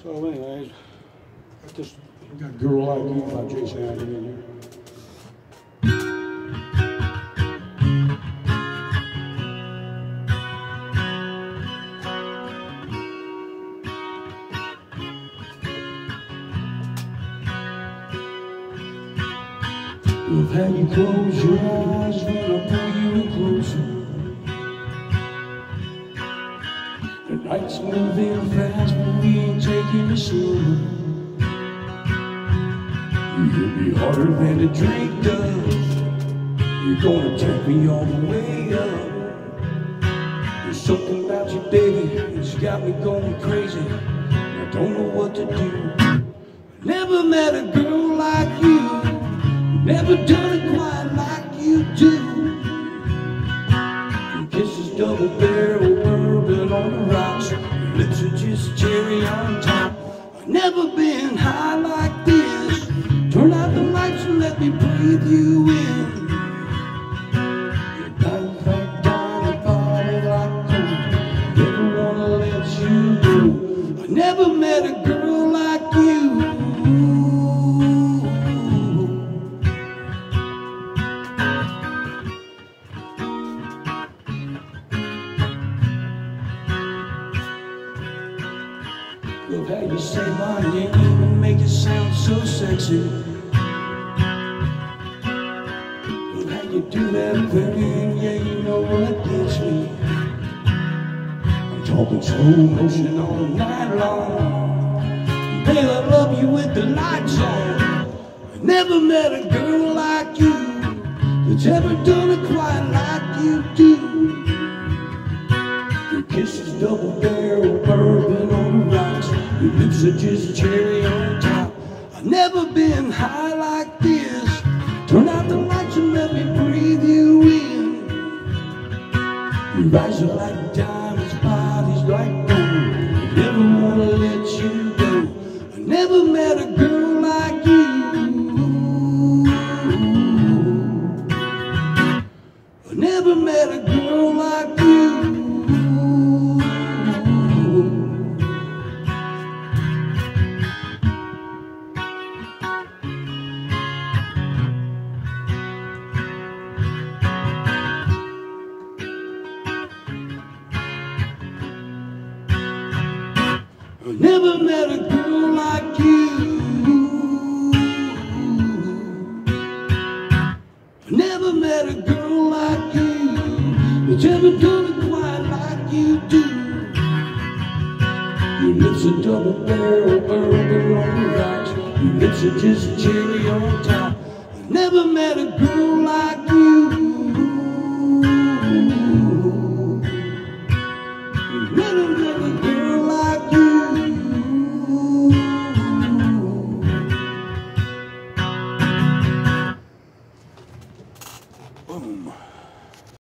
So anyways, got a Girl Like You by Jason Aldean in here. Love how you close your eyes when I pull you in closer. The night's moving fast, but we ain't taking it slow. You hit me harder than a drink does. You're gonna take me all the way up. There's something about you, baby, it's got me going crazy. I don't know what to do. Never met a girl like you. Never done it quite like you do. Your kisses double barrel bourbon on the rocks. Your lips are just cherry on top. I've never been high like this. Turn out the lights and let me breathe you in. Your body like diamond, body like gold. Never wanna let you go. I never met a girl like you. Love how you say my name and make it sound so sexy. Love how you do that thing, yeah, you know what gets me. I'm talking slow motion all night long. Babe, I love you with the lights on. I never met a girl like you that's ever done it quite like you do. Your kisses double barrel bourbon on the rocks. Your lips are just cherry on top. I've never been high like this. Turn out the lights and let me breathe you in. Your eyes are like diamonds, body's like gold. I never wanna let you go. I never met a girl like you. I never met a girl like you. I never met a girl like you. I never met a girl like you that's ever done it quite like you do. Your lips are double barrel bourbon on the rocks. Your lips are just cherry on top. I never met a girl like you.